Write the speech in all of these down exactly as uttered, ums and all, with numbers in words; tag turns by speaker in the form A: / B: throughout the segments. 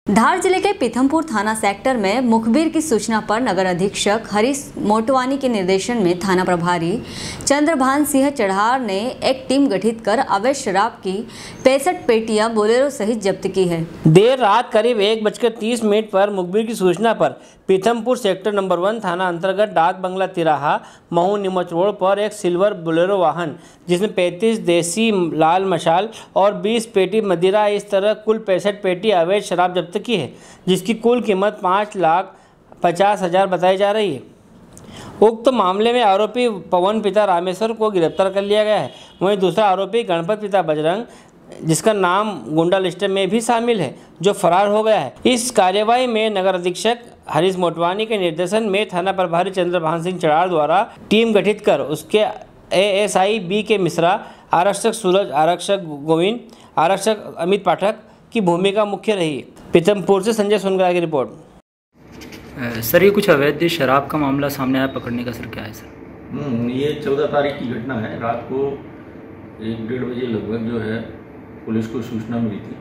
A: धार जिले के पीथमपुर थाना सेक्टर में मुखबिर की सूचना पर नगर अधीक्षक हरीश मोटवानी के निर्देशन में थाना प्रभारी चंद्रभान सिंह चढ़ार ने एक टीम गठित कर अवैध शराब की पैंसठ पेटियां बोलेरो सहित जब्त की है।
B: देर रात करीब एक बजकर तीस मिनट पर मुखबिर की सूचना पर पीथमपुर सेक्टर नंबर वन थाना अंतर्गत डाक बंगला तिराहा महू नीमच रोड पर एक सिल्वर बोलेरो वाहन जिसमें पैंतीस देसी लाल मशाल और बीस पेटी मदिरा इस तरह कुल पैंसठ पेटी अवैध शराब जब्त की है, जिसकी कुल कीमत पाँच लाख पचास हजार बताई जा रही है। उक्त मामले में आरोपी पवन पिता रामेश्वर को गिरफ्तार कर लिया गया है। वहीं दूसरा आरोपी गणपत पिता बजरंग, जिसका नाम गुंडा लिस्ट में भी शामिल है, जो फरार हो गया है। इस कार्यवाही में नगर अधीक्षक हरीश मोटवानी के निर्देशन में थाना प्रभारी चंद्रभान सिंह चढ़ार द्वारा टीम गठित कर उसके एएसआई बी के मिश्रा, आरक्षक सूरज, आरक्षक गोविंद, आरक्षक अमित पाठक की भूमिका मुख्य रही। पीथमपुर से संजय सोनगरा की रिपोर्ट।
C: सर, ये कुछ अवैध शराब का मामला सामने आया, पकड़ने का सर क्या है सर?
D: ये चौदह तारीख की घटना है। रात को एक डेढ़ बजे लगभग जो है पुलिस को सूचना मिली थी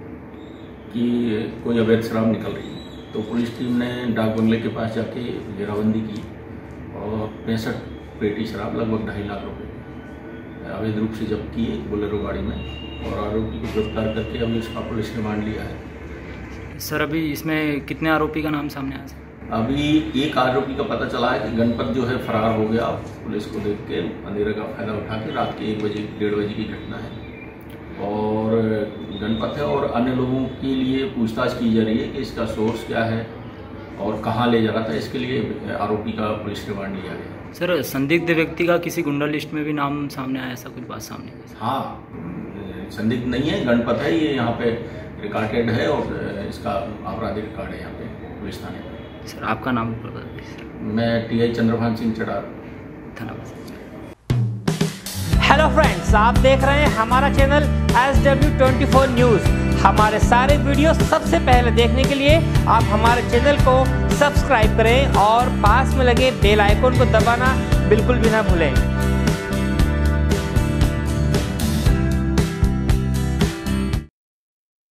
D: कि कोई अवैध शराब निकल रही है, तो पुलिस टीम ने डाक बंगले के पास जाके घेराबंदी की और पैंसठ पेटी शराब लगभग ढाई लाख रुपए अवैध रूप से जब्त किए बोलेरो गाड़ी में, और आरोपी को गिरफ्तार करके अभी उसका पुलिस रिमांड लिया है।
C: सर, अभी इसमें कितने आरोपी का नाम सामने आया सर?
D: अभी एक आरोपी का पता चला है कि गणपत जो है फरार हो गया। पुलिस को देख के अंधेरे का फायदा उठा के रात के एक बजे डेढ़ बजे की घटना है, और गणपत है और अन्य लोगों के लिए पूछताछ की जा रही है कि इसका सोर्स क्या है और कहाँ ले जा रहा था। इसके लिए आरोपी का पुलिस रिमांड लिया गया।
C: सर, संदिग्ध व्यक्ति का किसी गुंडा लिस्ट में भी नाम सामने आया, ऐसा कुछ बात सामने?
D: हाँ, संदिग्ध नहीं है, गणपत है, ये यहाँ पे रिकॉर्डेड है और इसका आपराधिक रिकॉर्ड है यहाँ पे पुलिस थाने पर।
C: सर, आपका नाम?
D: मैं टी आई चंद्रभान सिंह चढ़ार,
C: धन्यवाद।
B: हेलो फ्रेंड्स, आप देख रहे हैं हमारा channel S W twenty four news. हमारे सारे वीडियो सबसे पहले देखने के लिए आप हमारे चैनल को सब्सक्राइब करें और पास में लगे बेल आइकन को दबाना बिल्कुल भी ना भूलें।